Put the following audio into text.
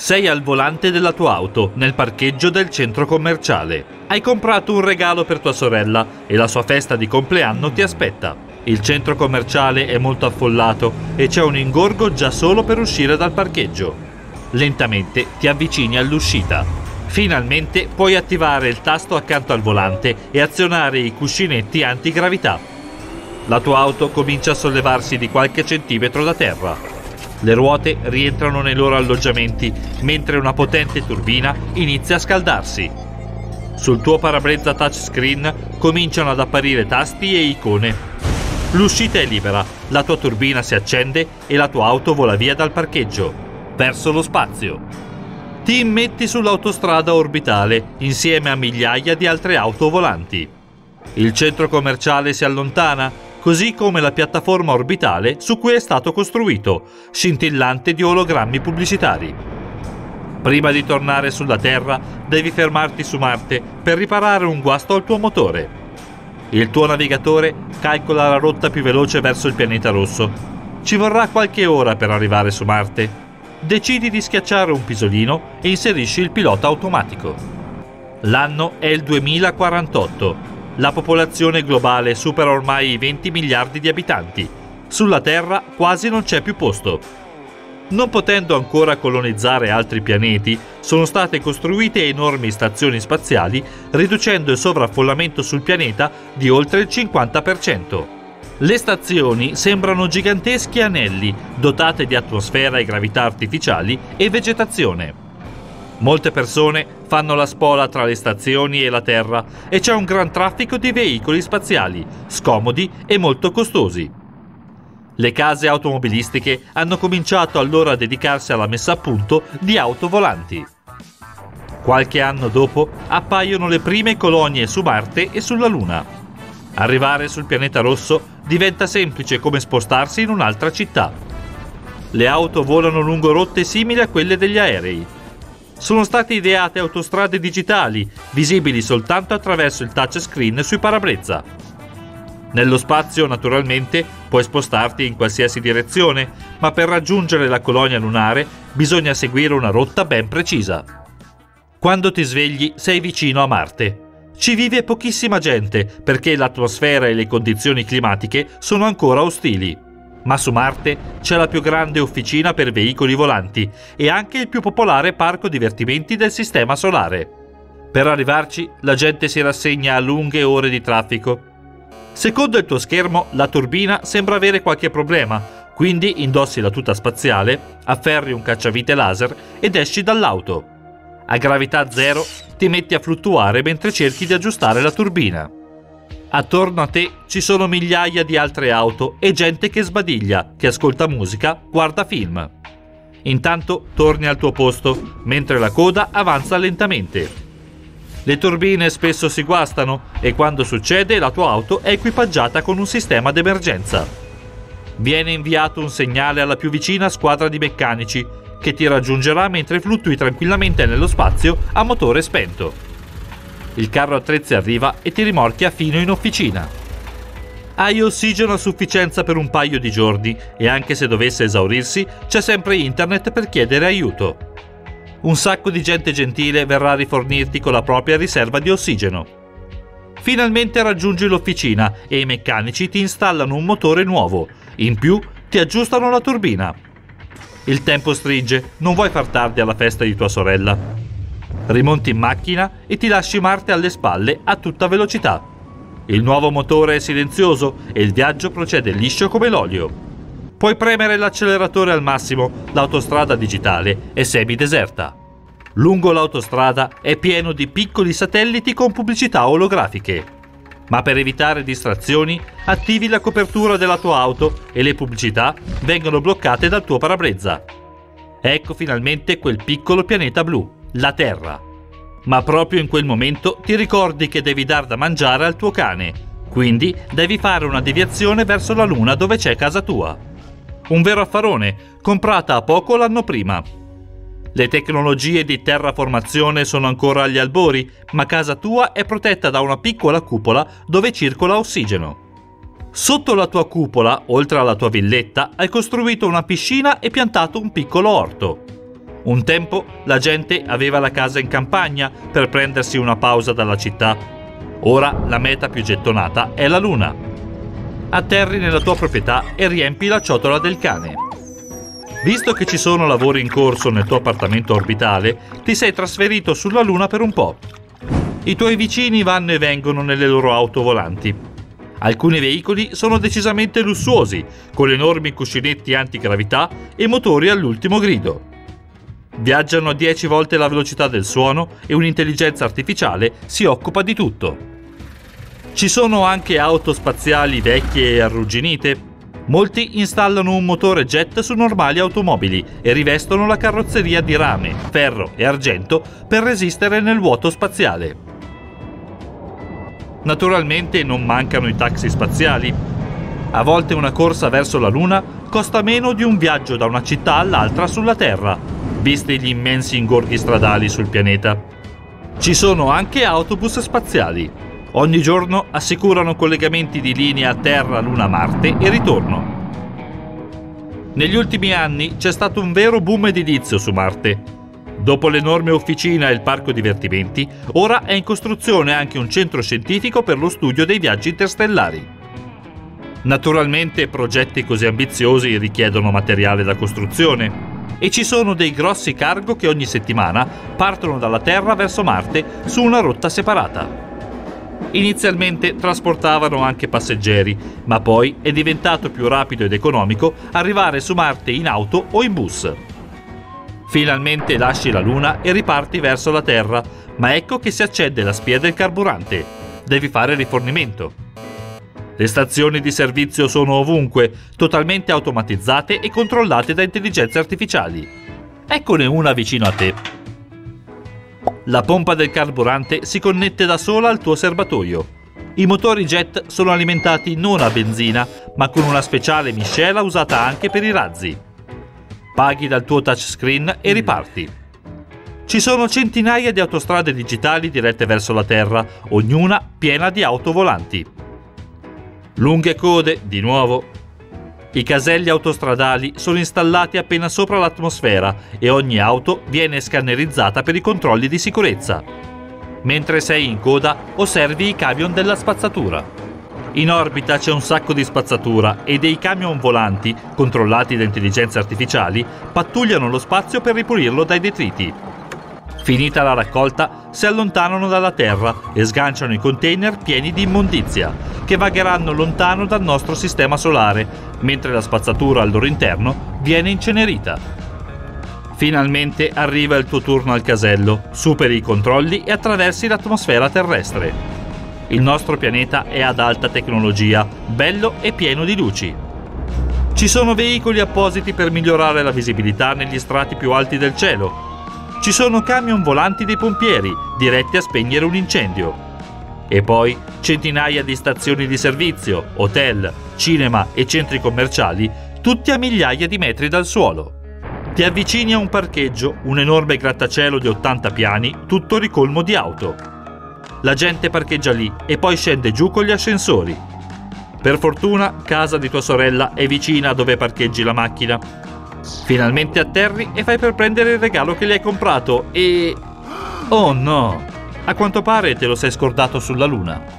Sei al volante della tua auto, nel parcheggio del centro commerciale. Hai comprato un regalo per tua sorella e la sua festa di compleanno ti aspetta. Il centro commerciale è molto affollato e c'è un ingorgo già solo per uscire dal parcheggio. Lentamente ti avvicini all'uscita. Finalmente puoi attivare il tasto accanto al volante e azionare i cuscinetti antigravità. La tua auto comincia a sollevarsi di qualche centimetro da terra. Le ruote rientrano nei loro alloggiamenti, mentre una potente turbina inizia a scaldarsi. Sul tuo parabrezza touchscreen cominciano ad apparire tasti e icone. L'uscita è libera, la tua turbina si accende e la tua auto vola via dal parcheggio, verso lo spazio. Ti immetti sull'autostrada orbitale, insieme a migliaia di altre auto volanti. Il centro commerciale si allontana, così come la piattaforma orbitale su cui è stato costruito, scintillante di ologrammi pubblicitari. Prima di tornare sulla Terra, devi fermarti su Marte per riparare un guasto al tuo motore. Il tuo navigatore calcola la rotta più veloce verso il pianeta rosso. Ci vorrà qualche ora per arrivare su Marte. Decidi di schiacciare un pisolino e inserisci il pilota automatico. L'anno è il 2048. La popolazione globale supera ormai i 20 miliardi di abitanti. Sulla Terra quasi non c'è più posto. Non potendo ancora colonizzare altri pianeti, sono state costruite enormi stazioni spaziali, riducendo il sovraffollamento sul pianeta di oltre il 50%. Le stazioni sembrano giganteschi anelli, dotate di atmosfera e gravità artificiali e vegetazione. Molte persone fanno la spola tra le stazioni e la Terra e c'è un gran traffico di veicoli spaziali, scomodi e molto costosi. Le case automobilistiche hanno cominciato allora a dedicarsi alla messa a punto di auto volanti. Qualche anno dopo appaiono le prime colonie su Marte e sulla Luna. Arrivare sul pianeta rosso diventa semplice come spostarsi in un'altra città. Le auto volano lungo rotte simili a quelle degli aerei. Sono state ideate autostrade digitali, visibili soltanto attraverso il touchscreen sui parabrezza. Nello spazio, naturalmente, puoi spostarti in qualsiasi direzione, ma per raggiungere la colonia lunare bisogna seguire una rotta ben precisa. Quando ti svegli, sei vicino a Marte. Ci vive pochissima gente perché l'atmosfera e le condizioni climatiche sono ancora ostili. Ma su Marte c'è la più grande officina per veicoli volanti e anche il più popolare parco divertimenti del sistema solare. Per arrivarci, la gente si rassegna a lunghe ore di traffico. Secondo il tuo schermo, la turbina sembra avere qualche problema, quindi indossi la tuta spaziale, afferri un cacciavite laser ed esci dall'auto. A gravità zero ti metti a fluttuare mentre cerchi di aggiustare la turbina. Attorno a te ci sono migliaia di altre auto e gente che sbadiglia, che ascolta musica, guarda film. Intanto torni al tuo posto, mentre la coda avanza lentamente. Le turbine spesso si guastano e quando succede la tua auto è equipaggiata con un sistema d'emergenza. Viene inviato un segnale alla più vicina squadra di meccanici, che ti raggiungerà mentre fluttui tranquillamente nello spazio a motore spento. Il carro attrezzi arriva e ti rimorchia fino in officina. Hai ossigeno a sufficienza per un paio di giorni e anche se dovesse esaurirsi c'è sempre internet per chiedere aiuto. Un sacco di gente gentile verrà a rifornirti con la propria riserva di ossigeno. Finalmente raggiungi l'officina e i meccanici ti installano un motore nuovo. In più ti aggiustano la turbina. Il tempo stringe, non vuoi far tardi alla festa di tua sorella. Rimonti in macchina e ti lasci Marte alle spalle a tutta velocità. Il nuovo motore è silenzioso e il viaggio procede liscio come l'olio. Puoi premere l'acceleratore al massimo, l'autostrada digitale è semideserta. Lungo l'autostrada è pieno di piccoli satelliti con pubblicità olografiche. Ma per evitare distrazioni, attivi la copertura della tua auto e le pubblicità vengono bloccate dal tuo parabrezza. Ecco finalmente quel piccolo pianeta blu, la Terra. Ma proprio in quel momento ti ricordi che devi dar da mangiare al tuo cane, quindi devi fare una deviazione verso la Luna dove c'è casa tua. Un vero affarone, comprata a poco l'anno prima. Le tecnologie di terraformazione sono ancora agli albori, ma casa tua è protetta da una piccola cupola dove circola ossigeno. Sotto la tua cupola, oltre alla tua villetta, hai costruito una piscina e piantato un piccolo orto. Un tempo la gente aveva la casa in campagna per prendersi una pausa dalla città. Ora la meta più gettonata è la Luna. Atterri nella tua proprietà e riempi la ciotola del cane. Visto che ci sono lavori in corso nel tuo appartamento orbitale, ti sei trasferito sulla Luna per un po'. I tuoi vicini vanno e vengono nelle loro auto volanti. Alcuni veicoli sono decisamente lussuosi, con enormi cuscinetti antigravità e motori all'ultimo grido. Viaggiano a 10 volte la velocità del suono e un'intelligenza artificiale si occupa di tutto. Ci sono anche auto spaziali vecchie e arrugginite. Molti installano un motore jet su normali automobili e rivestono la carrozzeria di rame, ferro e argento per resistere nel vuoto spaziale. Naturalmente non mancano i taxi spaziali. A volte una corsa verso la Luna costa meno di un viaggio da una città all'altra sulla Terra, visti gli immensi ingorghi stradali sul pianeta. Ci sono anche autobus spaziali. Ogni giorno assicurano collegamenti di linea Terra-Luna-Marte e ritorno. Negli ultimi anni c'è stato un vero boom edilizio su Marte. Dopo l'enorme officina e il parco divertimenti, ora è in costruzione anche un centro scientifico per lo studio dei viaggi interstellari. Naturalmente progetti così ambiziosi richiedono materiale da costruzione e ci sono dei grossi cargo che ogni settimana partono dalla Terra verso Marte su una rotta separata. Inizialmente trasportavano anche passeggeri, ma poi è diventato più rapido ed economico arrivare su Marte in auto o in bus. Finalmente lasci la Luna e riparti verso la Terra, ma ecco che si accende la spia del carburante. Devi fare rifornimento. Le stazioni di servizio sono ovunque, totalmente automatizzate e controllate da intelligenze artificiali. Eccone una vicino a te. La pompa del carburante si connette da sola al tuo serbatoio. I motori jet sono alimentati non a benzina, ma con una speciale miscela usata anche per i razzi. Paghi dal tuo touchscreen e riparti. Ci sono centinaia di autostrade digitali dirette verso la Terra, ognuna piena di auto volanti. Lunghe code, di nuovo. I caselli autostradali sono installati appena sopra l'atmosfera e ogni auto viene scannerizzata per i controlli di sicurezza. Mentre sei in coda, osservi i camion della spazzatura. In orbita c'è un sacco di spazzatura e dei camion volanti, controllati da intelligenze artificiali, pattugliano lo spazio per ripulirlo dai detriti. Finita la raccolta, si allontanano dalla Terra e sganciano i container pieni di immondizia, che vagheranno lontano dal nostro sistema solare, mentre la spazzatura al loro interno viene incenerita. Finalmente arriva il tuo turno al casello, superi i controlli e attraversi l'atmosfera terrestre. Il nostro pianeta è ad alta tecnologia, bello e pieno di luci. Ci sono veicoli appositi per migliorare la visibilità negli strati più alti del cielo. Ci sono camion volanti dei pompieri, diretti a spegnere un incendio. E poi centinaia di stazioni di servizio, hotel, cinema e centri commerciali, tutti a migliaia di metri dal suolo. Ti avvicini a un parcheggio, un enorme grattacielo di 80 piani, tutto ricolmo di auto. La gente parcheggia lì e poi scende giù con gli ascensori. Per fortuna, casa di tua sorella è vicina a dove parcheggi la macchina. Finalmente atterri e fai per prendere il regalo che le hai comprato e... oh no! A quanto pare te lo sei scordato sulla Luna.